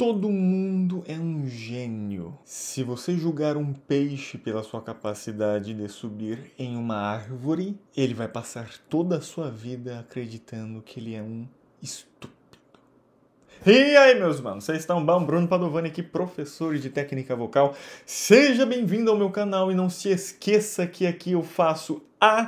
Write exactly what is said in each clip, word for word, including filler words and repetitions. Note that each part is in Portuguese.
Todo mundo é um gênio. Se você julgar um peixe pela sua capacidade de subir em uma árvore, ele vai passar toda a sua vida acreditando que ele é um estúpido. E aí, meus manos, vocês estão bom? Bruno Padovani aqui, professor de técnica vocal. Seja bem-vindo ao meu canal e não se esqueça que aqui eu faço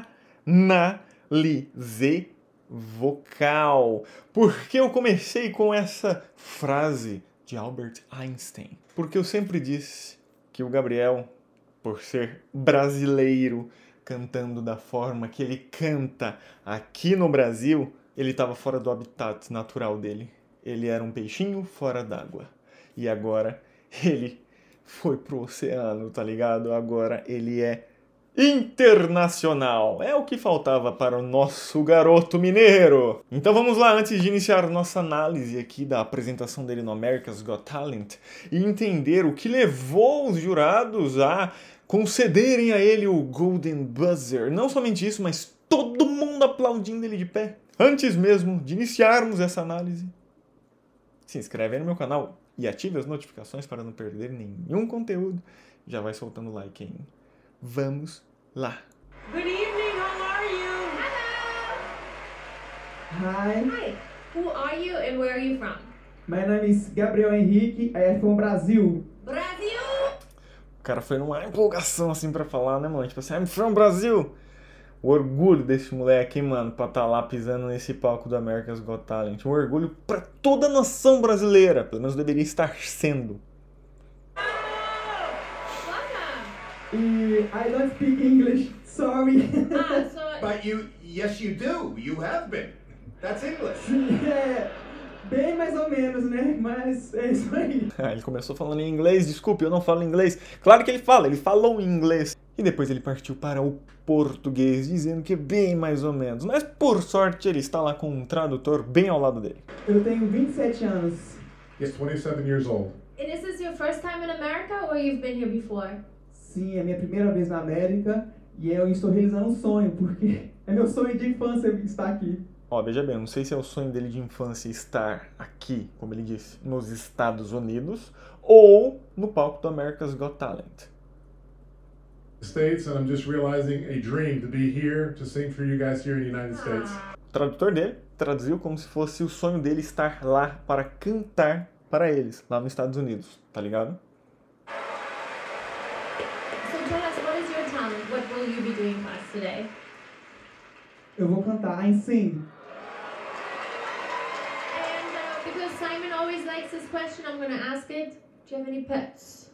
análise vocal. Porque eu comecei com essa frase de Albert Einstein. Porque eu sempre disse que o Gabriel, por ser brasileiro, cantando da forma que ele canta aqui no Brasil, ele estava fora do habitat natural dele. Ele era um peixinho fora d'água. E agora ele foi pro oceano, tá ligado? Agora ele é internacional. É o que faltava para o nosso garoto mineiro. Então vamos lá, antes de iniciar nossa análise aqui da apresentação dele no America's Got Talent e entender o que levou os jurados a concederem a ele o Golden Buzzer. Não somente isso, mas todo mundo aplaudindo ele de pé. Antes mesmo de iniciarmos essa análise, se inscreve aí no meu canal e ative as notificações para não perder nenhum conteúdo. Já vai soltando o like aí. Vamos lá. Good evening, how are you? Hi, Hi. Who are you and where are you from? my name is Gabriel Henrique, I am from Brazil. Brasil! O cara foi numa empolgação assim pra falar, né, mano? Tipo assim, I'm from Brasil. O orgulho desse moleque, hein, mano, pra tá lá pisando nesse palco do America's Got Talent. Um orgulho pra toda a nação brasileira. Pelo menos deveria estar sendo. E I don't speak English, sorry. Ah, so But you, yes, you do. You have been. That's English. É, bem mais ou menos, né? Mas é isso aí. Ah, ele começou falando em inglês, desculpe, eu não falo inglês. Claro que ele fala, ele falou em inglês. E depois ele partiu para o português, dizendo que é bem mais ou menos. Mas por sorte ele está lá com um tradutor bem ao lado dele. Eu tenho vinte e sete anos. He's twenty-seven years old. and is this your first time in America or you've been here before? Sim, é minha primeira vez na América e eu estou realizando um sonho, porque é meu sonho de infância estar aqui. Ó, veja bem, eu não sei se é o sonho dele de infância estar aqui, como ele disse, nos Estados Unidos, ou no palco do America's Got Talent. States, and I'm just realizing a dream to be here to sing for you guys here in the United States. O tradutor dele traduziu como se fosse o sonho dele estar lá para cantar para eles, lá nos Estados Unidos, tá ligado? So tell us, what is your talent? What will you be doing for us today? Eu vou cantar em sing. And uh, because Simon always likes this question, I'm going to ask it. Do you have any pets?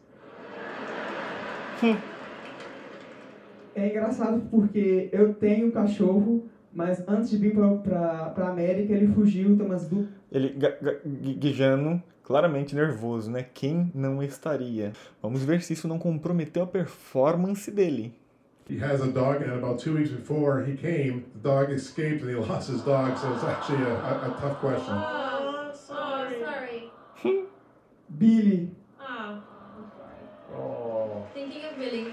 É engraçado porque eu tenho um cachorro, mas antes de vir pra, pra, pra América ele fugiu, tem umas du... Ele ga- ga- guijando, claramente nervoso, né? Quem não estaria? Vamos ver se isso não comprometeu a performance dele. He has a dog, and about two weeks before he came, the dog escaped and he lost his dog, so it's actually a, a, a tough question. Oh, sorry. sorry. Billy. Oh, Oh. thinking of Billy.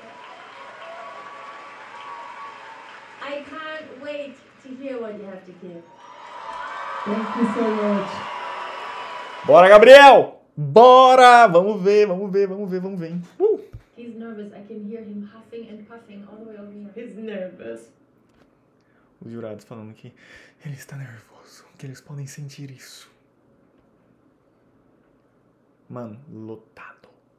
I can't wait to hear what you have to give. Thank you so much. Bora, Gabriel! Bora! Vamos ver, vamos ver, vamos ver, vamos ver. hein? Uh! He's nervous. I can hear him huffing and puffing all the way over here. He's nervous. Os jurados falando que ele está nervoso, que eles podem sentir isso. Mano, lotado.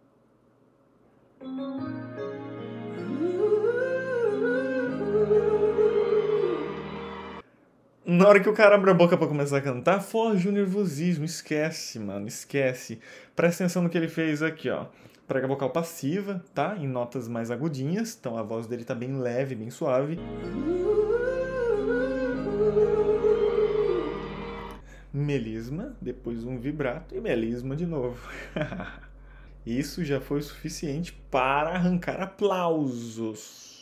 Na hora que o cara abre a boca pra começar a cantar, foge o nervosismo, esquece, mano, esquece. Presta atenção no que ele fez aqui, ó. Prega vocal passiva, tá? Em notas mais agudinhas, então a voz dele tá bem leve, bem suave. Melisma, depois um vibrato e melisma de novo. Isso já foi o suficiente para arrancar aplausos.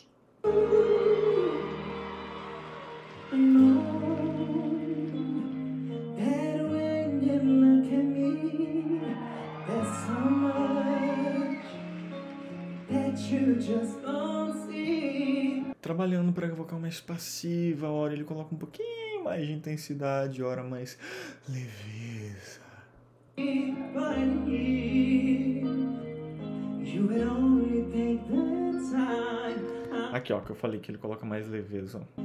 Trabalhando para vocal mais passiva, a hora ele coloca um pouquinho mais de intensidade, a hora mais leveza. Aqui, ó, que eu falei que ele coloca mais leveza, ó.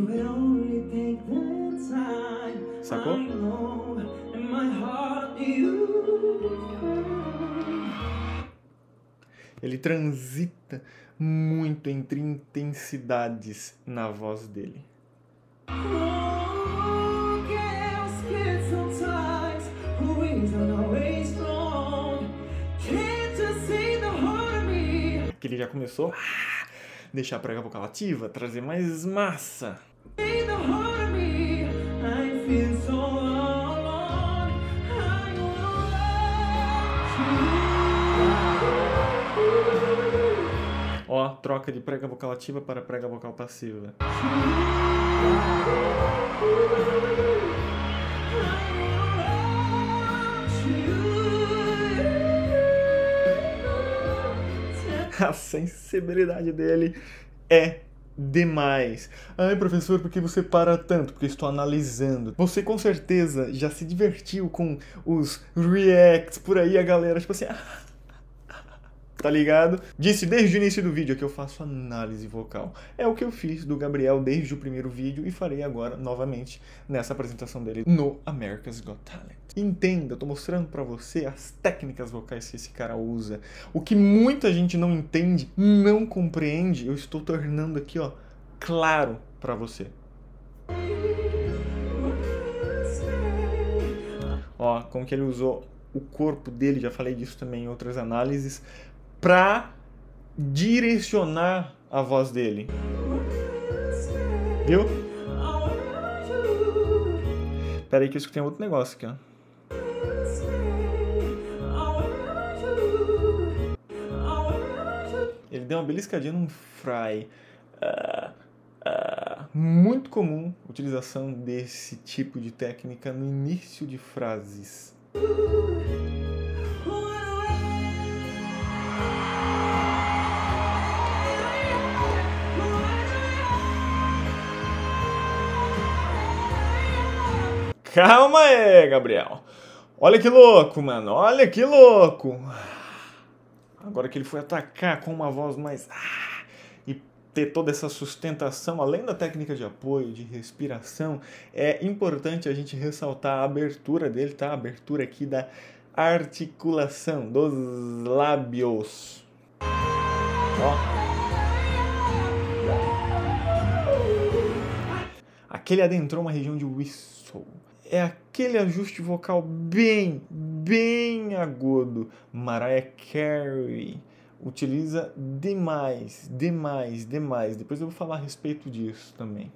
Sacou? Ele transita muito entre intensidades na voz dele. Que ele já começou a deixar a prega vocal ativa, trazer mais massa. Ó, troca de prega vocal ativa para prega vocal passiva. A sensibilidade dele é demais. Ai, professor, por que você para tanto? Porque estou analisando. Você com certeza já se divertiu com os reacts por aí, a galera, tipo assim... Tá ligado? Disse desde o início do vídeo que eu faço análise vocal. É o que eu fiz do Gabriel desde o primeiro vídeo e farei agora novamente nessa apresentação dele no America's Got Talent. Entenda, eu tô mostrando pra você as técnicas vocais que esse cara usa. O que muita gente não entende, não compreende, eu estou tornando aqui, ó, claro pra você. Ó, como que ele usou o corpo dele, já falei disso também em outras análises, pra direcionar a voz dele. Viu? Pera aí que eu escutei um outro negócio aqui, ó. Ele deu uma beliscadinha num fry. Uh, uh, muito comum a utilização desse tipo de técnica no início de frases. Calma aí, Gabriel. Olha que louco, mano. Olha que louco. Agora que ele foi atacar com uma voz mais... Ah, e ter toda essa sustentação, além da técnica de apoio, de respiração, é importante a gente ressaltar a abertura dele, tá? A abertura aqui da articulação dos lábios. Ó. Aqui ele adentrou uma região de whistle. É aquele ajuste vocal bem, bem agudo. Mariah Carey utiliza demais, demais, demais. Depois eu vou falar a respeito disso também.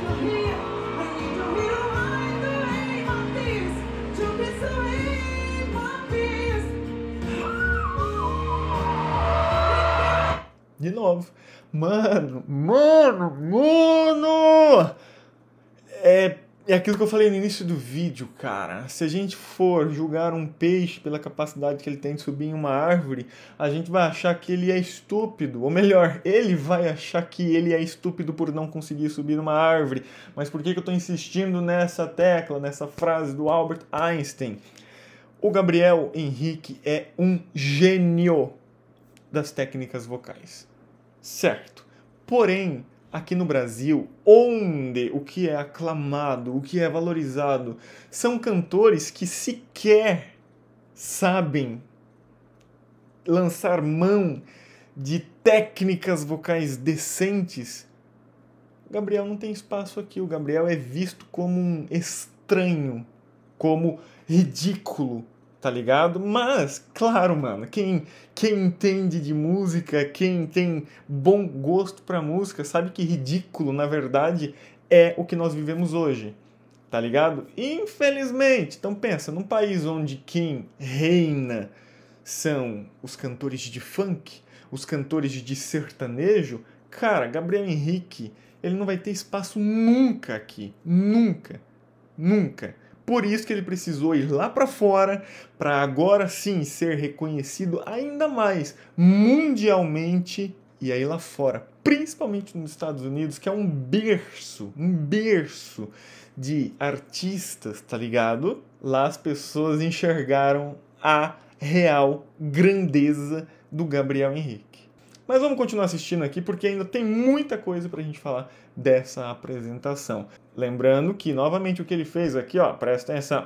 De novo. Mano, mano, mano! É... É aquilo que eu falei no início do vídeo, cara. Se a gente for julgar um peixe pela capacidade que ele tem de subir em uma árvore, a gente vai achar que ele é estúpido. Ou melhor, ele vai achar que ele é estúpido por não conseguir subir numa árvore. Mas por que que eu tô insistindo nessa tecla, nessa frase do Albert Einstein? O Gabriel Henrique é um gênio das técnicas vocais. Certo. Porém, aqui no Brasil, onde o que é aclamado, o que é valorizado, são cantores que sequer sabem lançar mão de técnicas vocais decentes, o Gabriel não tem espaço aqui. O Gabriel é visto como um estranho, como ridículo, tá ligado? Mas, claro, mano, quem, quem entende de música, quem tem bom gosto pra música, sabe que ridículo, na verdade, é o que nós vivemos hoje, tá ligado? Infelizmente, então pensa, num país onde quem reina são os cantores de funk, os cantores de sertanejo, cara, Gabriel Henrique, ele não vai ter espaço nunca aqui, nunca, nunca. Por isso que ele precisou ir lá para fora, para agora sim ser reconhecido ainda mais mundialmente, e aí lá fora, principalmente nos Estados Unidos, que é um berço, um berço de artistas, tá ligado? Lá as pessoas enxergaram a real grandeza do Gabriel Henrique. Mas vamos continuar assistindo aqui porque ainda tem muita coisa pra gente falar dessa apresentação. Lembrando que, novamente, o que ele fez aqui, ó, presta atenção.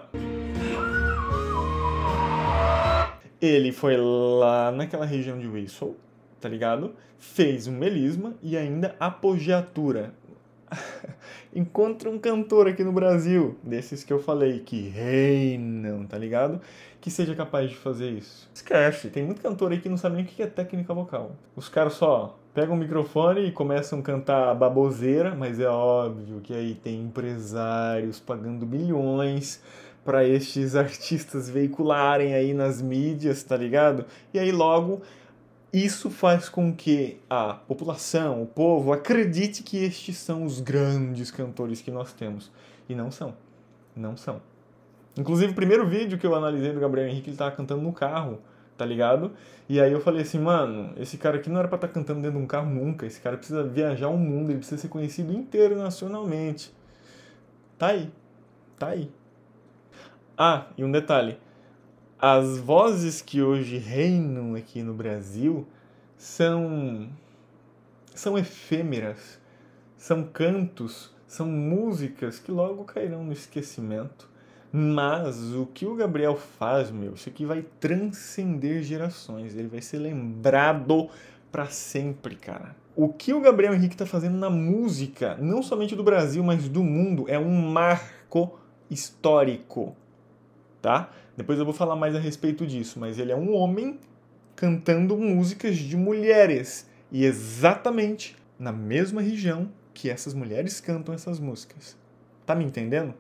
Ele foi lá naquela região de Whistle, tá ligado? Fez um melisma e ainda apogiatura. Encontra um cantor aqui no Brasil, desses que eu falei, que reinam, tá ligado? Que seja capaz de fazer isso. Esquece, tem muito cantor aí que não sabe nem o que é técnica vocal. Os caras só pegam o microfone e começam a cantar baboseira, mas é óbvio que aí tem empresários pagando milhões para estes artistas veicularem aí nas mídias, tá ligado? E aí logo isso faz com que a população, o povo, acredite que estes são os grandes cantores que nós temos. E não são. Não são. Inclusive, o primeiro vídeo que eu analisei do Gabriel Henrique, ele tava cantando no carro, tá ligado? E aí eu falei assim, mano, esse cara aqui não era pra estar cantando dentro de um carro nunca. Esse cara precisa viajar o mundo, ele precisa ser conhecido internacionalmente. Tá aí. Tá aí. Ah, e um detalhe. As vozes que hoje reinam aqui no Brasil são, são efêmeras, são cantos, são músicas que logo cairão no esquecimento. Mas o que o Gabriel faz, meu, isso aqui vai transcender gerações, ele vai ser lembrado pra sempre, cara. O que o Gabriel Henrique tá fazendo na música, não somente do Brasil, mas do mundo, é um marco histórico, tá? Depois eu vou falar mais a respeito disso, mas ele é um homem cantando músicas de mulheres. E exatamente na mesma região que essas mulheres cantam essas músicas. Tá me entendendo?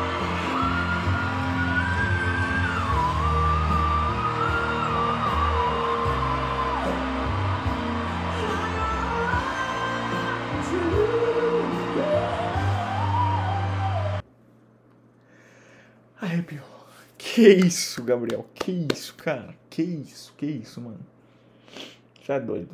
Arrepiou. Que isso, Gabriel? Que isso, cara? Que isso? Que isso, mano? Já é doido.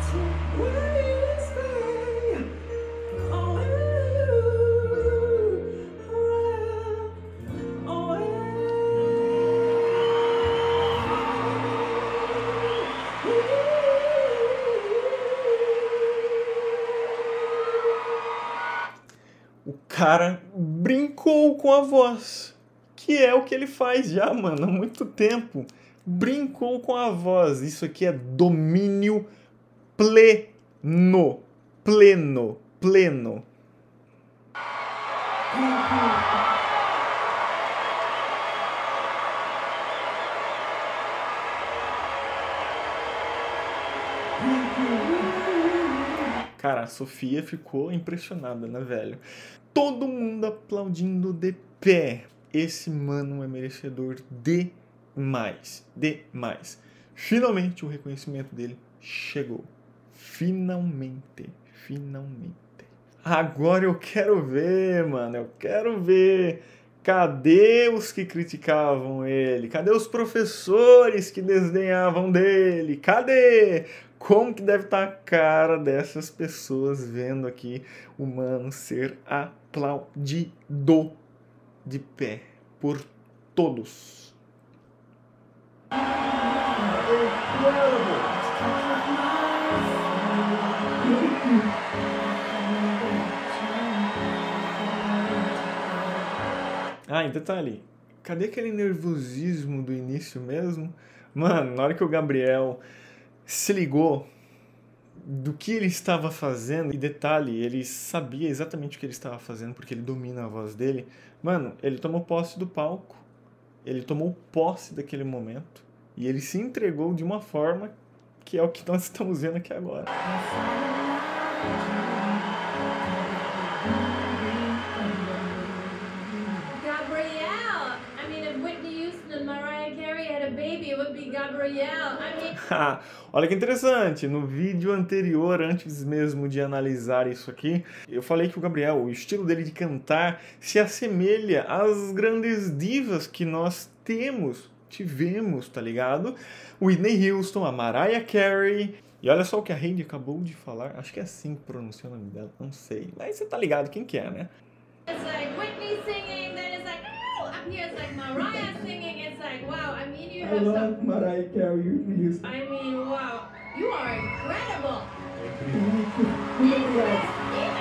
O cara brincou com a voz. Que é o que ele faz já, mano, há muito tempo. Brincou com a voz. Isso aqui é domínio pleno. Pleno. Pleno. Cara, a Sofia ficou impressionada, né, velho? Todo mundo aplaudindo de pé. Esse mano é merecedor demais, demais. Finalmente o reconhecimento dele chegou. Finalmente, finalmente. Agora eu quero ver, mano, eu quero ver. Cadê os que criticavam ele? Cadê os professores que desdenhavam dele? Cadê? Como que deve estar a cara dessas pessoas vendo aqui o mano ser aplaudido de pé por todos. Ah, e detalhe, cadê aquele nervosismo do início mesmo? Mano, na hora que o Gabriel se ligou do que ele estava fazendo, e detalhe, ele sabia exatamente o que ele estava fazendo, porque ele domina a voz dele. Mano, ele tomou posse do palco, ele tomou posse daquele momento, e ele se entregou de uma forma que é o que nós estamos vendo aqui agora. Gabrielle! I mean, if Whitney Houston and Mariah Carey had a baby, it would be Gabrielle. I mean... Olha que interessante, no vídeo anterior, antes mesmo de analisar isso aqui, eu falei que o Gabriel, o estilo dele de cantar se assemelha às grandes divas que nós temos, tivemos, tá ligado? Whitney Houston, a Mariah Carey, e olha só o que a Heidi acabou de falar, acho que é assim que pronuncia o nome dela, não sei, mas você tá ligado quem que é, né? It's like Whitney singing, then it's like, oh, up here it's like Mariah singing, it's like, wow, I mean, you I have love some... Mariah Carey, Whitney Houston. I mean, wow. You are incredible. Muito obrigado.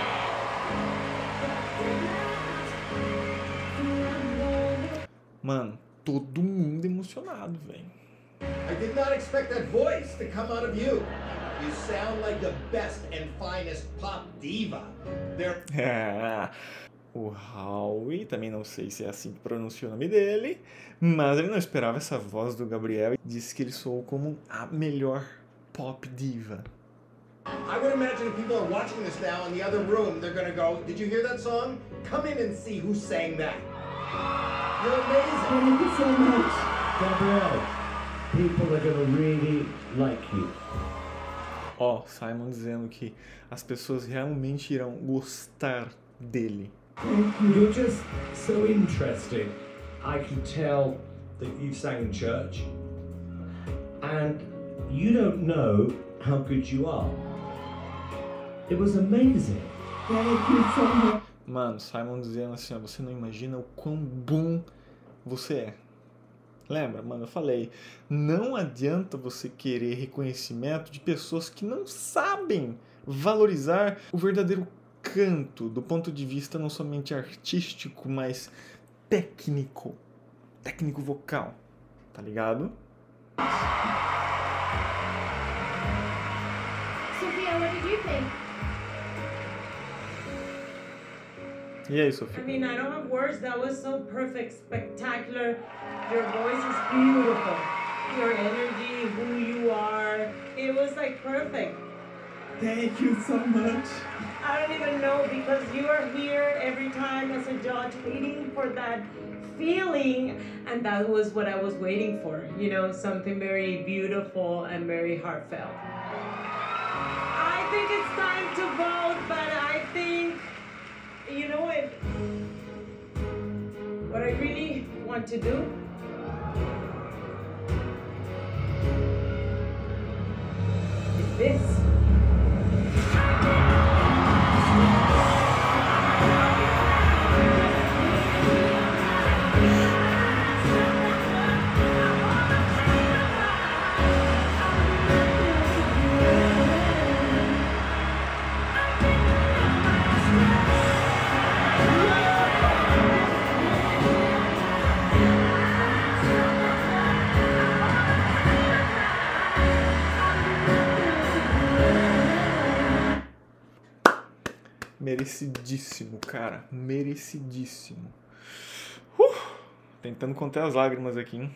Mano, todo mundo emocionado, velho. I did not expect that voice to come out of you. You sound like the best and finest pop diva. There. É, o Howie, também não sei se é assim que pronuncia o nome dele, mas ele não esperava essa voz do Gabriel e disse que ele soou como a melhor pop diva. I would imagine if people are watching this now in the other room, they're gonna go, did you hear that song? Come in and see who sang that. You're amazing. Thank you so much. Gabriel, people are gonna really like you. Ó, oh, Simon dizendo que as pessoas realmente irão gostar dele. You're just so interesting. I can tell that you sang in church, and you don't know how good you are. It was amazing. Thank you so much. Mano, Simon dizendo assim, ó, você não imagina o quão bom você é. Lembra, mano, eu falei, não adianta você querer reconhecimento de pessoas que não sabem valorizar o verdadeiro canto, do ponto de vista não somente artístico, mas técnico, técnico vocal, tá ligado? Sophia, what did you think? E aí, Sofia? I mean, I don't have words. That was so perfect, spectacular. Your voice is beautiful. Your energy, who you are, it was like perfect. Thank you so much. I don't even know, because you are here every time as a judge waiting for that feeling, and that was what I was waiting for, you know, something very beautiful and very heartfelt. I think it's time to vote, but I think, you know what, what I really want to do is this. Merecidíssimo, cara. Merecidíssimo. Uh, tentando conter as lágrimas aqui, hein?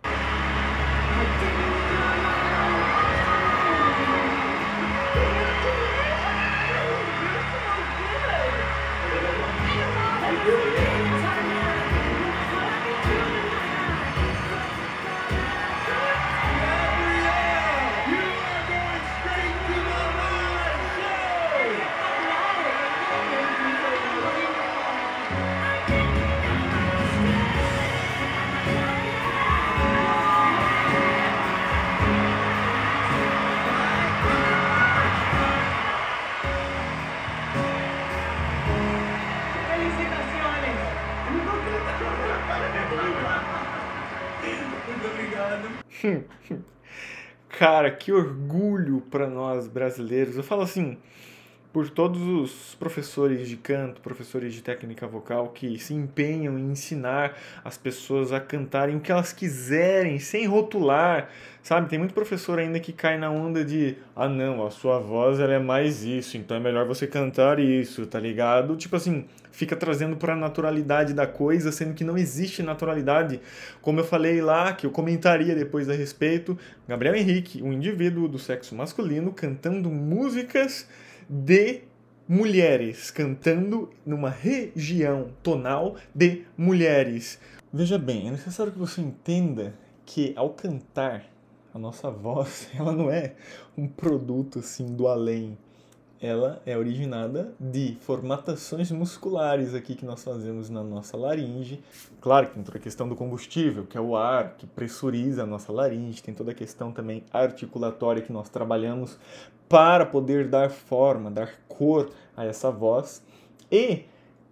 Cara, que orgulho para nós brasileiros. Eu falo assim, por todos os professores de canto, professores de técnica vocal que se empenham em ensinar as pessoas a cantarem o que elas quiserem, sem rotular, sabe? Tem muito professor ainda que cai na onda de, ah não, a sua voz ela é mais isso, então é melhor você cantar isso, tá ligado? Tipo assim, fica trazendo para a naturalidade da coisa, sendo que não existe naturalidade. Como eu falei lá, que eu comentaria depois a respeito, Gabriel Henrique, um indivíduo do sexo masculino, cantando músicas de mulheres, cantando numa região tonal de mulheres. Veja bem, é necessário que você entenda que ao cantar, a nossa voz, ela não é um produto assim do além. Ela é originada de formatações musculares aqui que nós fazemos na nossa laringe. Claro que tem toda a questão do combustível, que é o ar que pressuriza a nossa laringe. Tem toda a questão também articulatória que nós trabalhamos para poder dar forma, dar cor a essa voz. E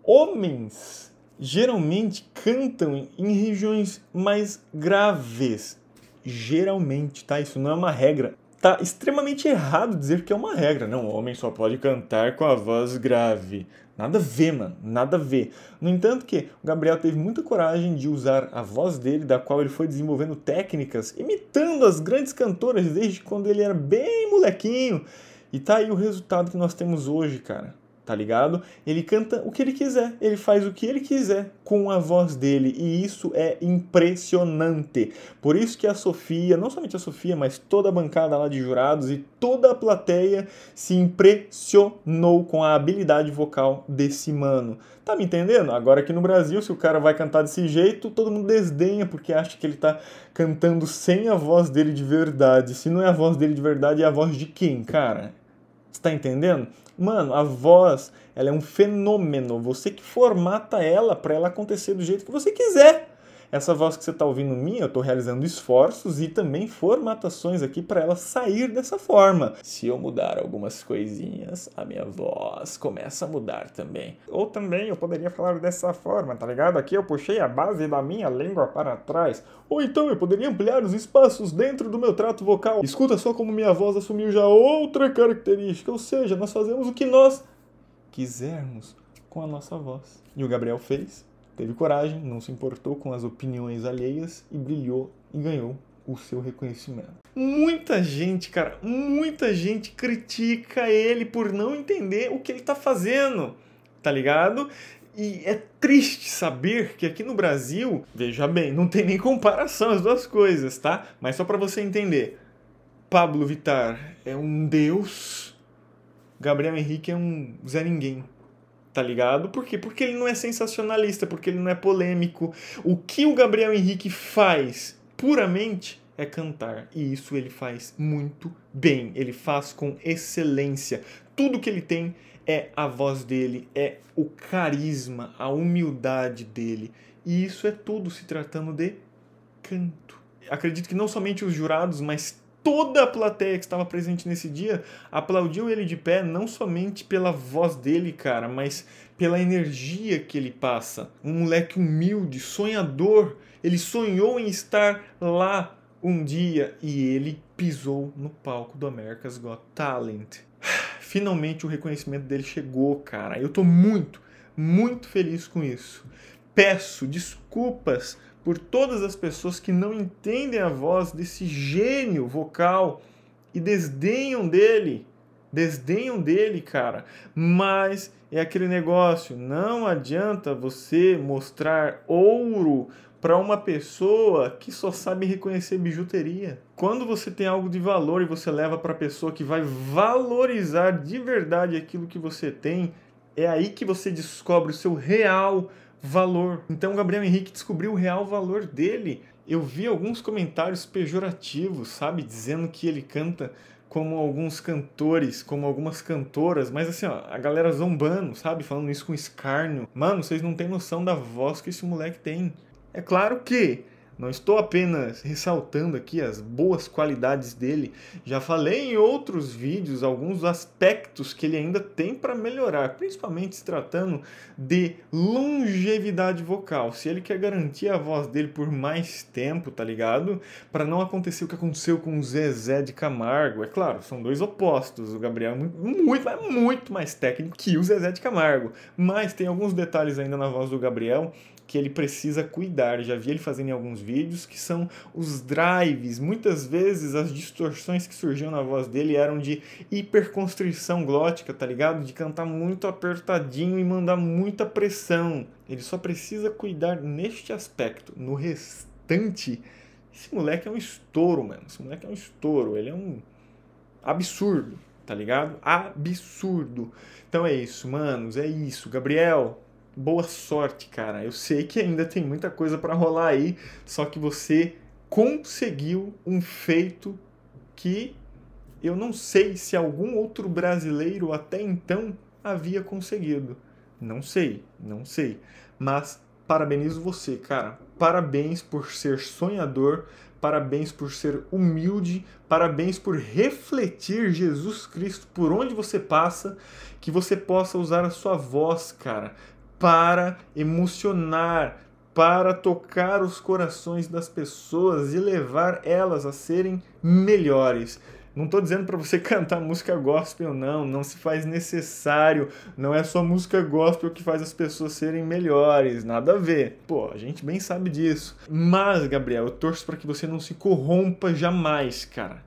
homens geralmente cantam em regiões mais graves. Geralmente, tá? Isso não é uma regra. tá extremamente errado dizer que é uma regra. Não, o homem só pode cantar com a voz grave. Nada a ver, mano. Nada a ver. No entanto que o Gabriel teve muita coragem de usar a voz dele, da qual ele foi desenvolvendo técnicas, imitando as grandes cantoras desde quando ele era bem molequinho. E tá aí o resultado que nós temos hoje, cara. Tá ligado? Ele canta o que ele quiser, ele faz o que ele quiser com a voz dele, e isso é impressionante. Por isso que a Sofia, não somente a Sofia, mas toda a bancada lá de jurados e toda a plateia se impressionou com a habilidade vocal desse mano. Tá me entendendo? Agora aqui no Brasil, se o cara vai cantar desse jeito, todo mundo desdenha porque acha que ele tá cantando sem a voz dele de verdade. Se não é a voz dele de verdade, é a voz de quem, cara? Você tá entendendo? Mano, a voz, ela é um fenômeno. Você que formata ela para ela acontecer do jeito que você quiser. Essa voz que você tá ouvindo minha, eu tô realizando esforços e também formatações aqui para ela sair dessa forma. Se eu mudar algumas coisinhas, a minha voz começa a mudar também. Ou também eu poderia falar dessa forma, tá ligado? Aqui eu puxei a base da minha língua para trás. Ou então eu poderia ampliar os espaços dentro do meu trato vocal. Escuta só como minha voz assumiu já outra característica. Ou seja, nós fazemos o que nós quisermos com a nossa voz. E o Gabriel fez. Teve coragem, não se importou com as opiniões alheias e brilhou e ganhou o seu reconhecimento. Muita gente, cara, muita gente critica ele por não entender o que ele tá fazendo, tá ligado? E é triste saber que aqui no Brasil, veja bem, não tem nem comparação as duas coisas, tá? Mas só pra você entender, Pablo Vittar é um deus, Gabriel Henrique é um Zé Ninguém. Tá ligado? Por quê? Porque ele não é sensacionalista, porque ele não é polêmico. O que o Gabriel Henrique faz puramente é cantar. E isso ele faz muito bem. Ele faz com excelência. Tudo que ele tem é a voz dele, é o carisma, a humildade dele. E isso é tudo se tratando de canto. Acredito que não somente os jurados, mas toda a plateia que estava presente nesse dia aplaudiu ele de pé, não somente pela voz dele, cara, mas pela energia que ele passa. Um moleque humilde, sonhador. Ele sonhou em estar lá um dia e ele pisou no palco do America's Got Talent. Finalmente o reconhecimento dele chegou, cara. Eu tô muito, muito feliz com isso. Peço desculpas por todas as pessoas que não entendem a voz desse gênio vocal e desdenham dele, desdenham dele, cara. Mas é aquele negócio, não adianta você mostrar ouro para uma pessoa que só sabe reconhecer bijuteria. Quando você tem algo de valor e você leva para a pessoa que vai valorizar de verdade aquilo que você tem, é aí que você descobre o seu real valor. Então o Gabriel Henrique descobriu o real valor dele. Eu vi alguns comentários pejorativos, sabe? Dizendo que ele canta como alguns cantores, como algumas cantoras, mas assim, ó, a galera zombando, sabe? Falando isso com escárnio. Mano, vocês não têm noção da voz que esse moleque tem. É claro que não estou apenas ressaltando aqui as boas qualidades dele. Já falei em outros vídeos alguns aspectos que ele ainda tem para melhorar, principalmente se tratando de longevidade vocal. Se ele quer garantir a voz dele por mais tempo, tá ligado? Para não acontecer o que aconteceu com o Zezé de Camargo. É claro, são dois opostos. O Gabriel é muito, muito, muito mais técnico que o Zezé de Camargo. Mas tem alguns detalhes ainda na voz do Gabriel que ele precisa cuidar. Já vi ele fazendo em alguns vídeos, que são os drives. Muitas vezes as distorções que surgiam na voz dele eram de hiperconstrição glótica, tá ligado? De cantar muito apertadinho e mandar muita pressão. Ele só precisa cuidar neste aspecto. No restante, esse moleque é um estouro, mano. Esse moleque é um estouro. Ele é um absurdo, tá ligado? Absurdo. Então é isso, manos. É isso. Gabriel, boa sorte, cara. Eu sei que ainda tem muita coisa para rolar aí, só que você conseguiu um feito que eu não sei se algum outro brasileiro até então havia conseguido. Não sei, não sei. Mas parabenizo você, cara. Parabéns por ser sonhador, parabéns por ser humilde, parabéns por refletir Jesus Cristo por onde você passa, que você possa usar a sua voz, cara, para emocionar, para tocar os corações das pessoas e levar elas a serem melhores. Não tô dizendo pra você cantar música gospel, não. Não se faz necessário. Não é só música gospel que faz as pessoas serem melhores. Nada a ver. Pô, a gente bem sabe disso. Mas, Gabriel, eu torço pra que você não se corrompa jamais, cara.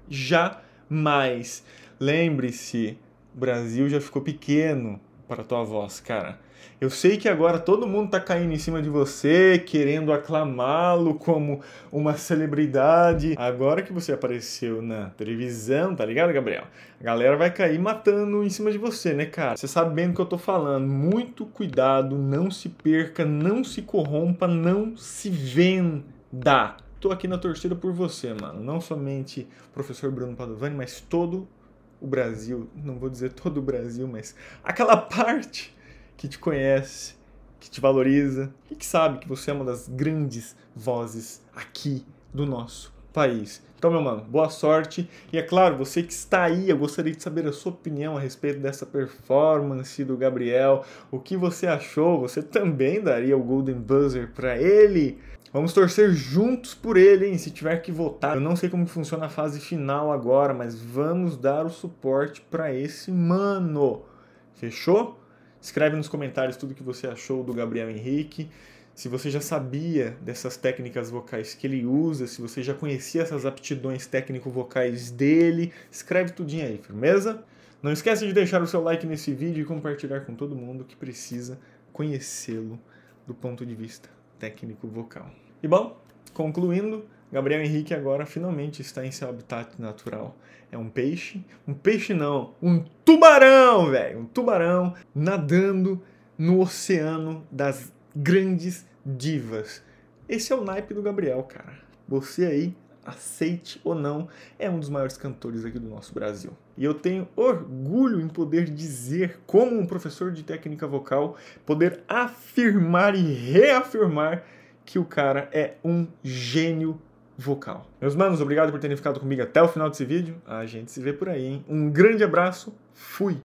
Jamais. Lembre-se, o Brasil já ficou pequeno para a tua voz, cara. Eu sei que agora todo mundo tá caindo em cima de você, querendo aclamá-lo como uma celebridade. Agora que você apareceu na televisão, tá ligado, Gabriel? A galera vai cair matando em cima de você, né, cara? Você sabe bem do que eu tô falando. Muito cuidado, não se perca, não se corrompa, não se venda. Tô aqui na torcida por você, mano. Não somente o professor Bruno Padovani, mas todo o Brasil. Não vou dizer todo o Brasil, mas aquela parte que te conhece, que te valoriza e que sabe que você é uma das grandes vozes aqui do nosso país. Então, meu mano, boa sorte. E é claro, você que está aí, eu gostaria de saber a sua opinião a respeito dessa performance do Gabriel. O que você achou? Você também daria o Golden Buzzer para ele? Vamos torcer juntos por ele, hein? Se tiver que votar. Eu não sei como que funciona a fase final agora, mas vamos dar o suporte para esse mano. Fechou? Escreve nos comentários tudo que você achou do Gabriel Henrique. Se você já sabia dessas técnicas vocais que ele usa, se você já conhecia essas aptidões técnico-vocais dele, escreve tudinho aí, firmeza? Não esquece de deixar o seu like nesse vídeo e compartilhar com todo mundo que precisa conhecê-lo do ponto de vista técnico-vocal. E bom, concluindo, Gabriel Henrique agora finalmente está em seu habitat natural. É um peixe, um peixe não, um tubarão, velho, um tubarão nadando no oceano das grandes divas. Esse é o naipe do Gabriel, cara. Você aí, aceite ou não, é um dos maiores cantores aqui do nosso Brasil. E eu tenho orgulho em poder dizer, como um professor de técnica vocal, poder afirmar e reafirmar que o cara é um gênio vocal. Meus manos, obrigado por terem ficado comigo até o final desse vídeo. A gente se vê por aí, hein? Um grande abraço, fui!